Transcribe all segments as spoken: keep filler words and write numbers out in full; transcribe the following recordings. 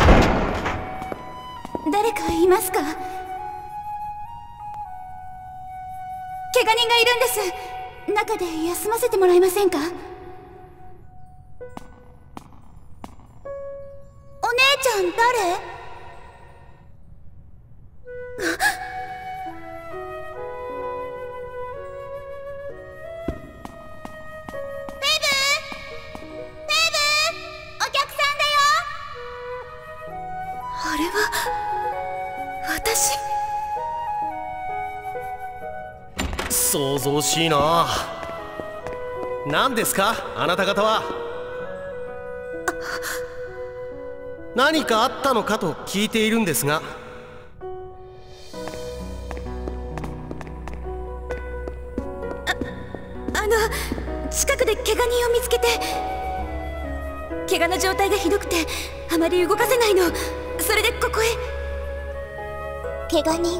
誰かいますか？怪我人がいるんです。中で休ませてもらえませんか？お姉ちゃん誰？あれは私。 想像しいな。何ですかあなた方は。何かあったのかと聞いているんですが。 あ、あの近くで怪我人を見つけて、怪我の状態がひどくてあまり動かせないの。それでここへ。怪我人。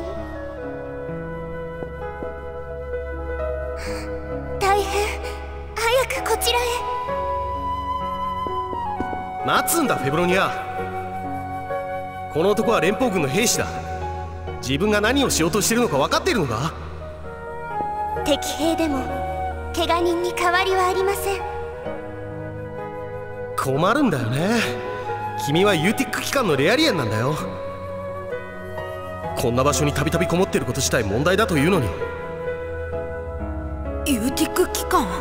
大変。早くこちらへ。 待つんだフェブロニア。この男は連邦軍の兵士だ。自分が何をしようとしているのか分かっているのか？ 敵兵でも怪我人に変わりはありません。 困るんだよね。君はユーティック機関のレアリエンなんだよ。こんな場所にたびたびこもっていること自体問題だというのに。 ユーティック機関？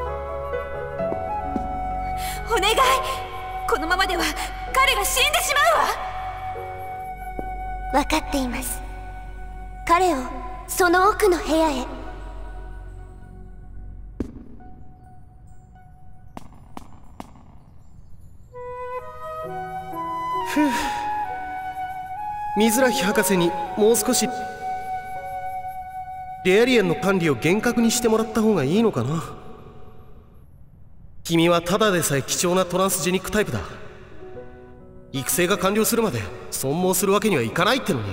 お願い、このままでは彼が死んでしまうわ。分かっています。彼をその奥の部屋へ。 ふう、ミズラヒ博士にもう少しレアリエンの管理を厳格にしてもらった方がいいのかな。君はただでさえ貴重なトランスジェニックタイプだ。育成が完了するまで損耗するわけにはいかないってのに。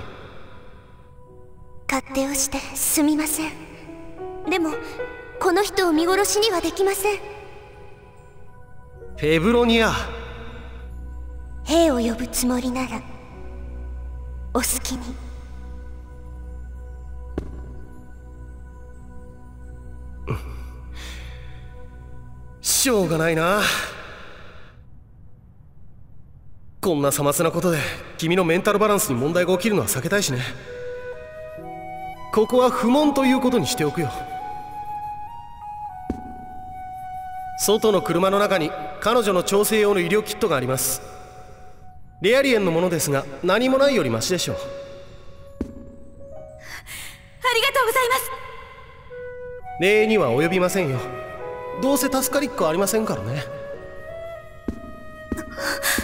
勝手をしてすみません。でもこの人を見殺しにはできません。 フェブロニア。 兵を呼ぶつもりならお好きに。 しょうがないな。こんなさまつなことで君のメンタルバランスに問題が起きるのは避けたいしね。ここは不問ということにしておくよ。外の車の中に彼女の調整用の医療キットがあります。レアリエンのものですが何もないよりマシでしょう。ありがとうございます。 礼には及びませんよ。どうせ助かりっこありませんからね。